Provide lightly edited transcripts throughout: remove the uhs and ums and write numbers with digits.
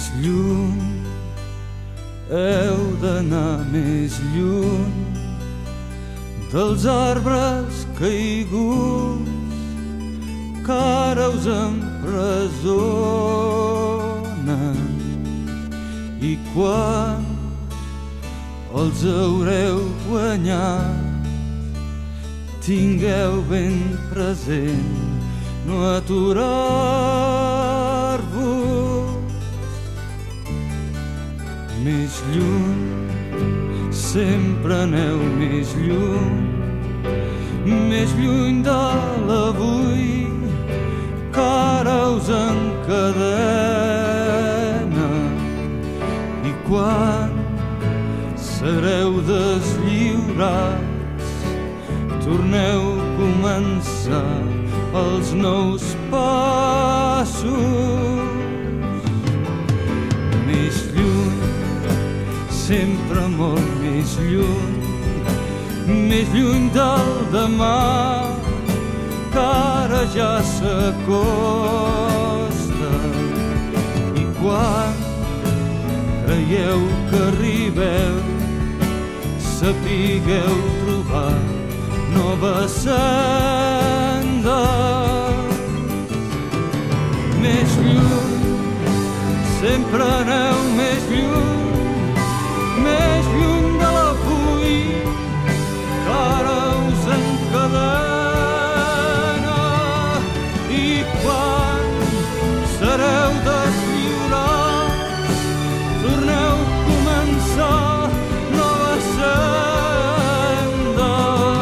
Més lluny, heu d'anar més lluny dels arbres caiguts que ara us empresonen, i quan els haureu guanyat tingueu ben present no aturar-vos. Més lluny, sempre aneu més lluny de l'avui que ara us encadena, i quan sereu deslliurats torneu a començar els nous passos. Més lluny, sempre molt més lluny del demà que ara ja s'acosta, i quan creieu que arribeu sapigueu trobar nova senda. Més lluny, sempre aneu més lluny de l'avui que ara us encadena, i quan sereu deslliurats torneu a començar nova senda.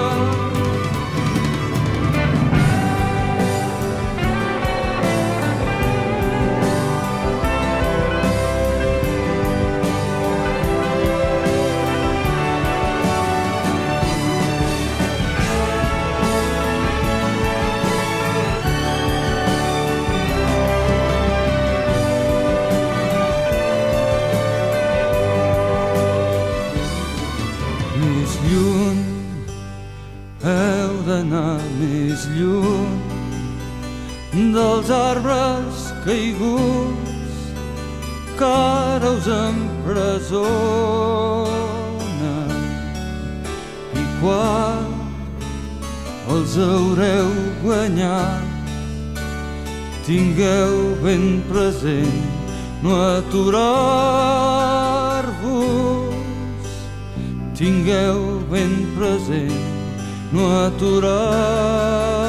Més lluny, heu d'anar més lluny dels arbres caiguts que ara us empresonen, i quan els haureu guanyat tingueu ben present no aturar-vos. Tingueu ben present no aturar-vos.